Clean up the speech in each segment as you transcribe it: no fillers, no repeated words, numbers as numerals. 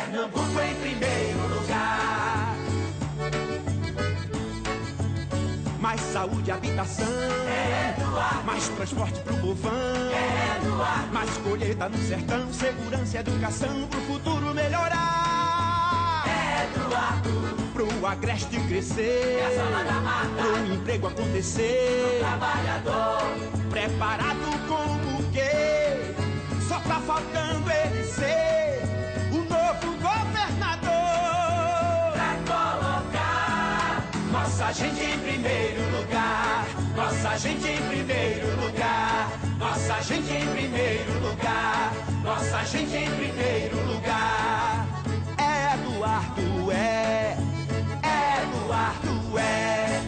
Pernambuco em primeiro lugar. Mais saúde e habitação, mais transporte pro povão, mais colheita no sertão, segurança e educação pro futuro melhorar. Pro agreste crescer, pro emprego acontecer, pro trabalhador preparado como quê? Só tá faltando ele ser o novo governador. Pra colocar nossa gente em primeiro lugar, nossa gente em primeiro lugar, nossa gente em primeiro lugar, nossa gente em primeiro lugar. Eduardo é, Eduardo é.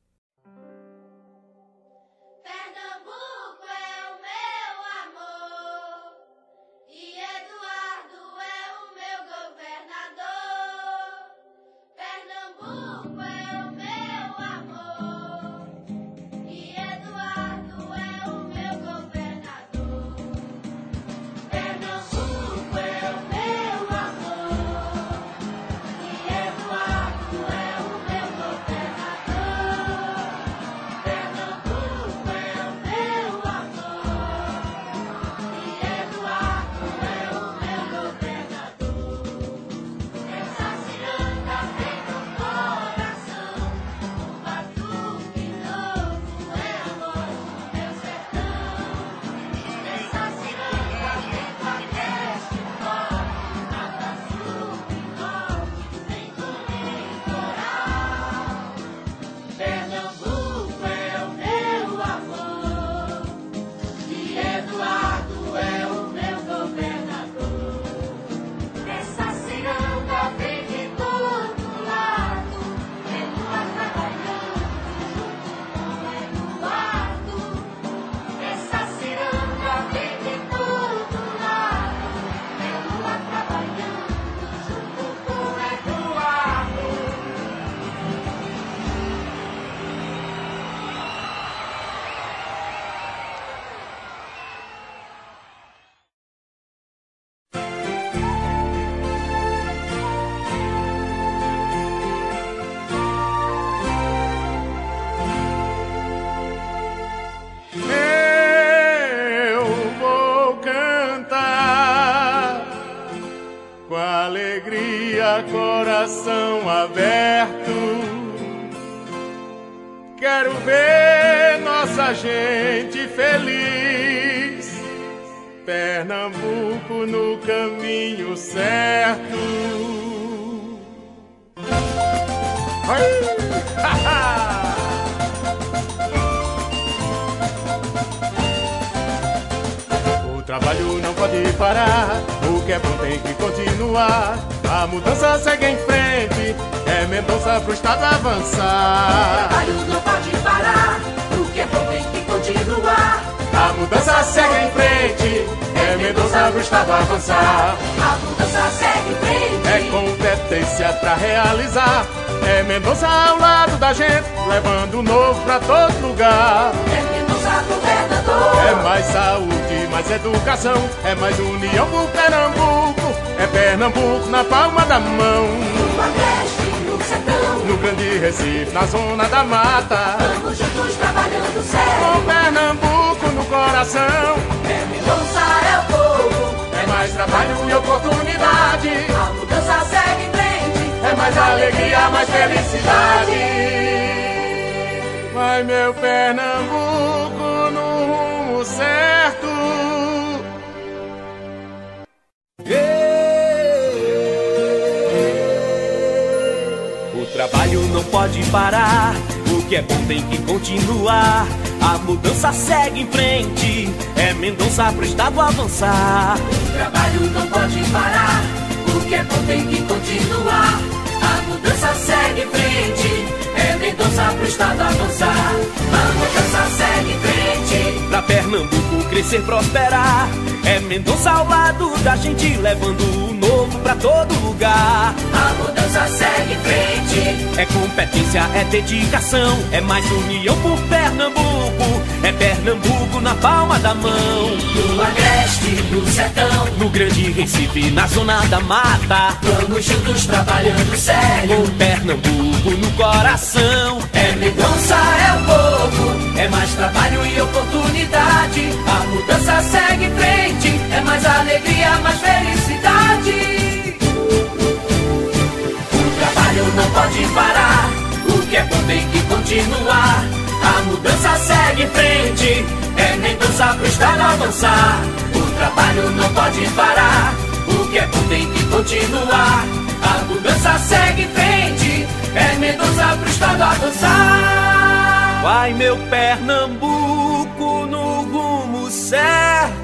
Pernambuco é o meu amor e Eduardo é o meu governador. Pernambuco é o meu amor e Eduardo é o meu governador. Pernambuco é o meu amor e Eduardo é o meu governador. Pernambuco é o meu amor e Eduardo é o meu governador. Essa ciranda vem no coração, o batuque novo é a voz do meu sertão. Essa ciranda vem do agreste forte, nada sul e norte, vem do litoral. Pernambuco é o meu amor e Eduardo é o meu governador. Essa ciranda vem de todo lado, Lula trabalhando junto com Eduardo. Essa ciranda vem de todo lado, Lula trabalhando junto com Eduardo. Eu vou cantar com alegria, coração aberto. Quero ver nossa gente feliz, Pernambuco no caminho certo. O trabalho não pode parar, o que é bom tem que continuar. A mudança segue em frente, é Mendonça pro estado avançar. O trabalho não pode parar, o que é bom tem que continuar. A mudança segue em frente, é Mendonça pro estado avançar. A mudança segue em frente. É competência pra realizar, é Mendonça ao lado da gente, levando o novo pra todo lugar. É Mendonça governador. É mais saúde, mais educação, é mais união pro Pernambuco, é Pernambuco na palma da mão. No agreste, no sertão, No grande Recife, na zona da mata, vamos juntos trabalhando sério. com Pernambuco no coração. É Mendonça é o povo, É mais trabalho e oportunidade, a mudança segue em frente. é mais alegria, mais felicidade. Vai meu Pernambuco no rumo certo. O trabalho não pode parar, o que é bom tem que continuar. A mudança segue em frente, é Mendonça pro estado avançar. O trabalho não pode parar, o que é bom tem que continuar. A mudança segue em frente, é Mendonça pro estado avançar. A mudança segue em frente. Pra Pernambuco crescer, prosperar, É Mendonça ao lado da gente, levando o novo pra todo lugar. A mudança segue em frente. É competência, é dedicação, é mais união por Pernambuco. É Pernambuco na palma da mão. No Agreste, no Sertão, no Grande Recife, na zona da mata. vamos juntos trabalhando sério. Com Pernambuco no coração. É Mendonça, é o povo, é mais trabalho e oportunidade. A mudança segue em frente, é mais alegria, mais felicidade. O trabalho não pode parar, o que é bom tem que continuar. A mudança segue em frente, é Mendonça pro estado avançar. O trabalho não pode parar, o que é bom tem que continuar. A mudança segue em frente, é Mendonça pro estado avançar. Vai meu Pernambuco no rumo certo.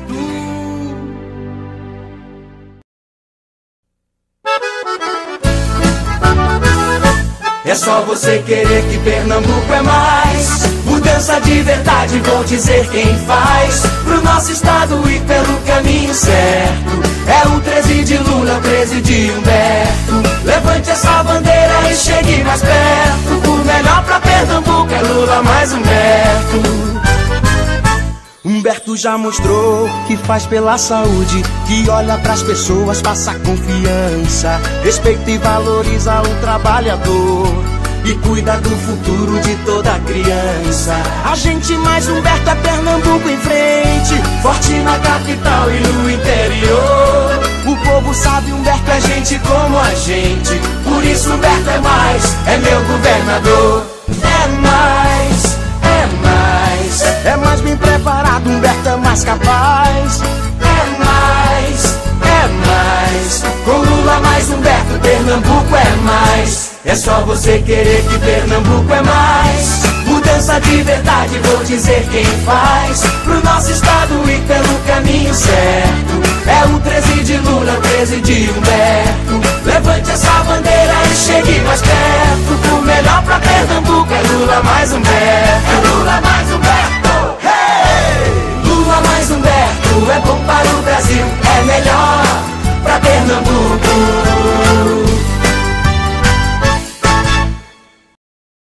É só você querer que Pernambuco é mais. Mudança de verdade, vou dizer quem faz. Pro nosso estado e pelo caminho certo. É o 13 de Lula, o 13 de Humberto. Levante essa bandeira e chegue mais perto. O melhor pra Pernambuco é Lula mais Humberto. Humberto já mostrou que faz pela saúde, que olha pras pessoas, passa confiança, respeita e valoriza o trabalhador e cuida do futuro de toda criança. A gente mais Humberto é Pernambuco em frente, forte na capital e no interior. O povo sabe Humberto é gente como a gente, por isso Humberto é mais, é meu governador. É mais, é mais bem preparado, Humberto é mais capaz. É mais, com Lula mais Humberto, Pernambuco é mais. É só você querer que Pernambuco é mais. Mudança de verdade, vou dizer quem faz. Pro nosso estado e pelo caminho certo. É o 13 de Lula, o 13 de Humberto. Levante essa bandeira e chegue mais perto. O melhor pra Pernambuco é Lula mais Humberto. É Lula mais Humberto.